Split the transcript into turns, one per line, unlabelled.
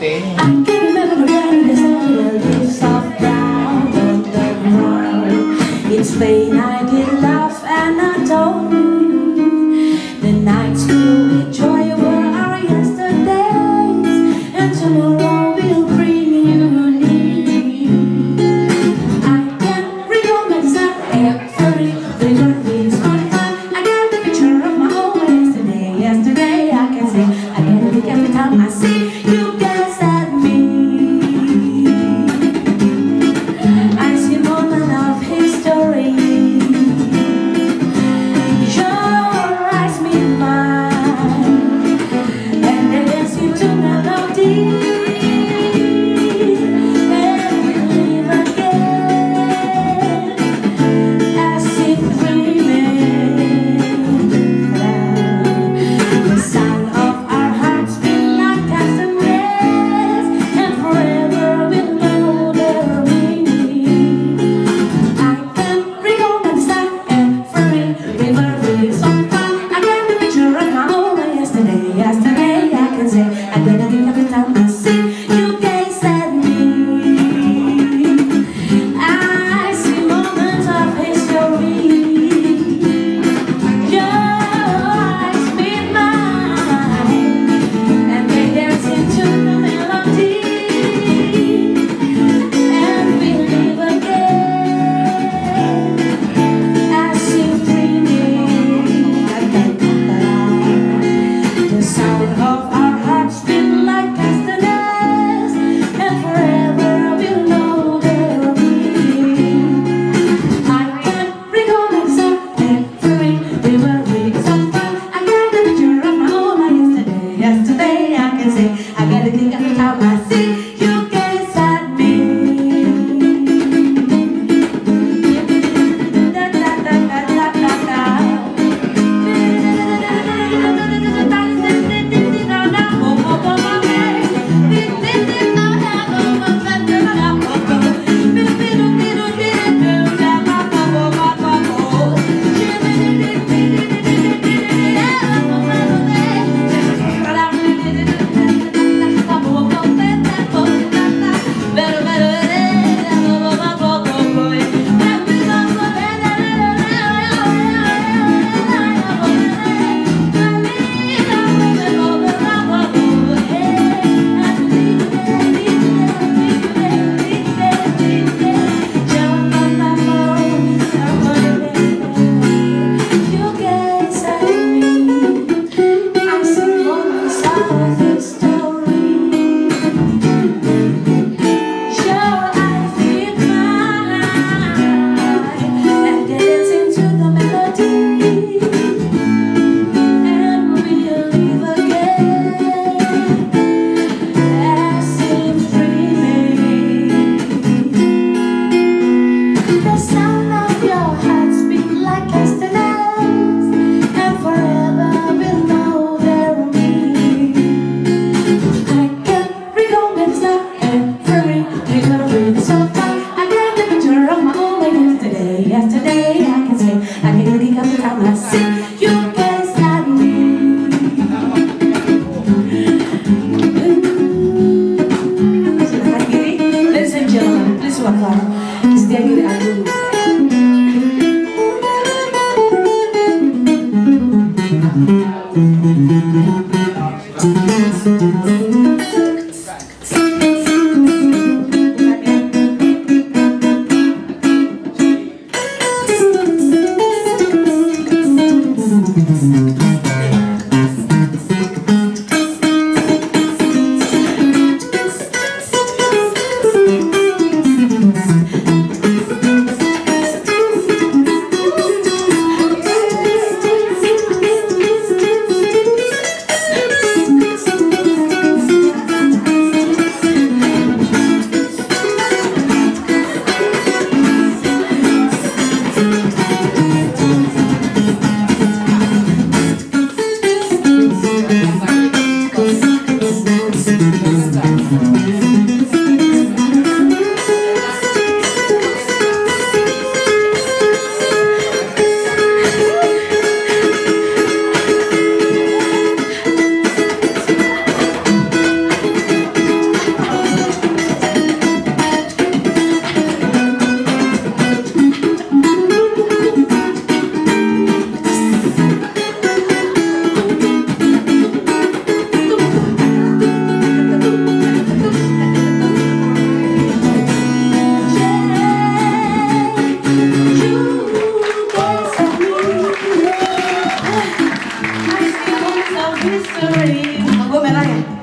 Ate.
I can remember when the sun leaves soft brown on the ground. It's plain I did laugh and I told you the nights filled with joy were our yesterdays, and tomorrow will bring you near. I can recall myself every river is on fire. I get the picture of my own yesterday. Yesterday I can say I get a look every time I see you guys at me. I see a moment of history. Your eyes meet mine, and they dance into melody. And we live again as if dreaming. The sound of our hearts beat like castanets, and forever we'll know their meaning. I can recall the sun every river is on fire. I get the picture of my own yesterday. Yesterday I can say I get a look every time I see you gaze at me. I see moments of history. Your eyes meet mine, and they dance into the melody. And we live again as if dreaming. The sound of our hearts beat like castanets, and forever we'll know their meaning. I can recall exactly every river is on fire. I get the picture of my own yesterday. Yesterday I can say I get a kick every time I see you gaze at me. Yesterday I can say I can really come to time I see you guys at me. Ladies and gentlemen, please welcome Stiagiri Agung.
Monggo merah ya.